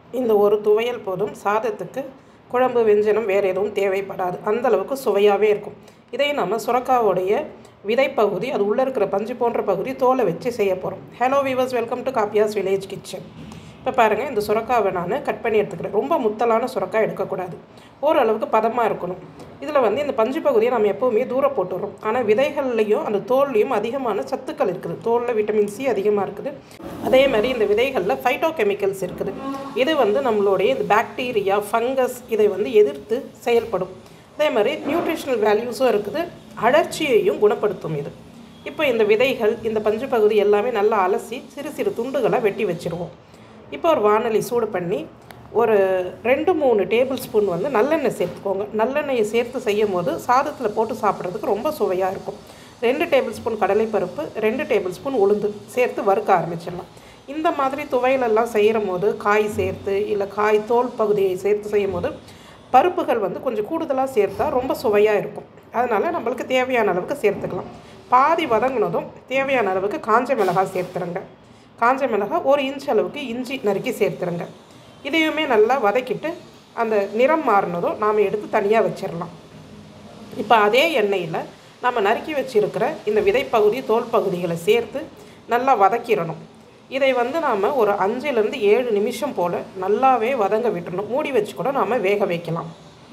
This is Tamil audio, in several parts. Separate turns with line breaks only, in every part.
இந்த ஒரு துவையல் போதும். சாதத்துக்கு குழம்பு வெஞ்சனம் வேறு எதுவும் தேவைப்படாது. அந்தளவுக்கு சுவையாகவே இருக்கும். இதை நம்ம சுரக்காவுடைய விதைப்பகுதி, அது உள்ளே இருக்கிற பஞ்சு போன்ற பகுதி, தோலை வச்சு செய்ய போகிறோம். ஹலோ வீவர்ஸ், வெல்கம் டு காப்பியாஸ் வில்லேஜ் கிச்சன். இப்போ பாருங்கள், இந்த சுரக்காவை நான் கட் பண்ணி எடுத்துக்கிறேன். ரொம்ப முத்தலான சுரக்காய் எடுக்கக்கூடாது, ஓரளவுக்கு பதமாக இருக்கணும். இதில் இந்த பஞ்சு பகுதியை நம்ம எப்போவுமே தூரம் போட்டுடுறோம். ஆனால் விதைகள்லையும் அந்த தோல்லையும் அதிகமான சத்துக்கள் இருக்குது. தோலில் விட்டமின் சி அதிகமாக இருக்குது. அதே மாதிரி இந்த விதைகளில் ஃபைட்டோ கெமிக்கல்ஸ் இருக்குது. இது நம்மளுடைய இந்த பாக்டீரியா, ஃபங்கஸ் இதை எதிர்த்து செயல்படும். அதே மாதிரி நியூட்ரிஷனல் வேல்யூஸும் இருக்குது. அழற்சியையும் குணப்படுத்தும் இது. இப்போ இந்த விதைகள், இந்த பஞ்சு பகுதி எல்லாமே நல்லா அலசி சிறு சிறு துண்டுகளை வெட்டி வச்சுருவோம். இப்போ ஒரு வாணலி சூடு பண்ணி ஒரு 2-3 டேபிள் ஸ்பூன் நல்லெண்ணெய் சேர்த்துக்கோங்க. நல்லெண்ணெயை சேர்த்து செய்யும் போது சாதத்தில் போட்டு சாப்பிட்றதுக்கு ரொம்ப சுவையாக இருக்கும். 2 டேபிள் ஸ்பூன் கடலைப்பருப்பு, 2 டேபிள் ஸ்பூன் உளுந்து சேர்த்து வறுக்க ஆரம்பிச்சிடலாம். இந்த மாதிரி துவையலெல்லாம் செய்கிற போது காய் சேர்த்து, இல்லை காய் தோல் பகுதியை சேர்த்து செய்யும் போது பருப்புகள் கொஞ்சம் கூடுதலாக சேர்த்தா ரொம்ப சுவையாக இருக்கும். அதனால் நம்மளுக்கு தேவையான அளவுக்கு சேர்த்துக்கலாம். பாதி வதங்கினதும் தேவையான அளவுக்கு காஞ்ச மிளகாய் சேர்த்துருங்க. காஞ்ச மிளகாய் 1 இன்ச் அளவுக்கு இஞ்சி நறுக்கி சேர்த்துருங்க. இதையுமே நல்லா வதக்கிட்டு அந்த நிறம் மாறினதும் நாம் எடுத்து தனியாக வச்சிடலாம். இப்போ அதே எண்ணெயில் நம்ம நறுக்கி வச்சுருக்கிற இந்த விதைப்பகுதி, தோல் பகுதிகளை சேர்த்து நல்லா வதக்கிடணும். இதை நாம் ஒரு 5லேருந்து 7 நிமிஷம் போல் நல்லாவே வதங்க விட்டுறணும். மூடி வச்சு கூட நாம் வேக வைக்கலாம்.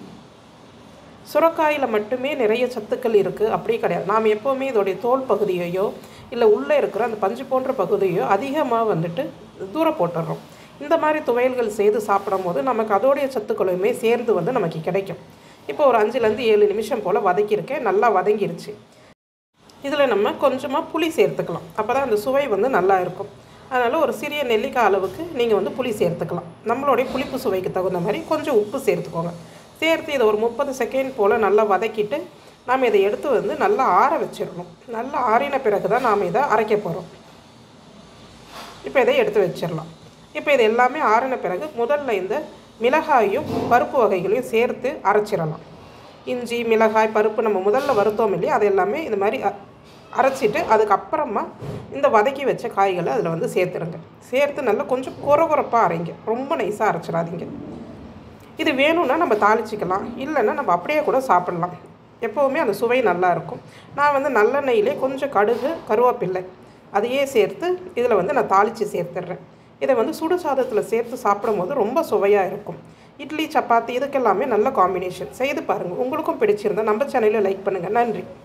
சுரக்காயில் மட்டுமே நிறைய சத்துக்கள் இருக்குது அப்படி கிடையாது. நாம் எப்போவுமே இதோடைய தோல் பகுதியையோ இல்லை உள்ளே இருக்கிற அந்த பஞ்சு போன்ற பகுதியோ அதிகமாக தூரம் போட்டுடுறோம். இந்த மாதிரி துவையல்கள் செய்து சாப்பிடும் போது நமக்கு அதோடைய சத்துக்களுமே சேர்ந்து நமக்கு கிடைக்கும். இப்போ ஒரு 5லேருந்து 7 நிமிஷம் போல் வதக்கியிருக்கேன். நல்லா வதங்கிருச்சு. இதில் நம்ம கொஞ்சமாக புளி சேர்த்துக்கலாம். அப்போ தான் அந்த சுவை நல்லா இருக்கும். அதனால் ஒரு சிறிய நெல்லிக்காய் அளவுக்கு நீங்கள் புளி சேர்த்துக்கலாம். நம்மளுடைய புளிப்பு சுவைக்கு தகுந்த மாதிரி கொஞ்சம் உப்பு சேர்த்துக்கோங்க. சேர்த்து இதை ஒரு 30 செகண்ட் போல் நல்லா வதக்கிட்டு நாம் இதை எடுத்து நல்லா ஆற வச்சிடணும். நல்லா ஆறின பிறகு தான் நாம் இதை அரைக்க போகிறோம். இப்போ இதை எடுத்து வச்சிடலாம். இப்போ இது எல்லாமே ஆறின பிறகு முதல்ல இந்த மிளகாயும் பருப்பு வகைகளையும் சேர்த்து அரைச்சிடலாம். இஞ்சி, மிளகாய், பருப்பு நம்ம முதல்ல வறுத்தோம் இல்லையா, அது எல்லாமே இந்த மாதிரி அரைச்சிட்டு அதுக்கப்புறமா இந்த வதக்கி வச்ச காய்களை அதில் சேர்த்துருங்க. சேர்த்து நல்லா கொஞ்சம் கொரகொரப்பாக அரைங்க. ரொம்ப நைஸாக அரைச்சிடாதீங்க. இது வேணும்னா நம்ம தாளிச்சிக்கலாம், இல்லைன்னா நம்ம அப்படியே கூட சாப்பிட்லாம். எப்போவுமே அந்த சுவை நல்லாயிருக்கும். நான் நல்லெண்ணெயிலே கொஞ்சம் கடுகு, கருவேப்பில்லை அதையே சேர்த்து இதில் நான் தாளித்து சேர்த்துடுறேன். இதை சுடு சாதத்தில் சேர்த்து சாப்பிடும் போது ரொம்ப சுவையாக இருக்கும். இட்லி, சப்பாத்தி இதுக்கெல்லாமே நல்ல காம்பினேஷன். செய்து பாருங்கள். உங்களுக்கும் பிடிச்சிருந்தால் நம்ம சேனலில் லைக் பண்ணுங்கள். நன்றி.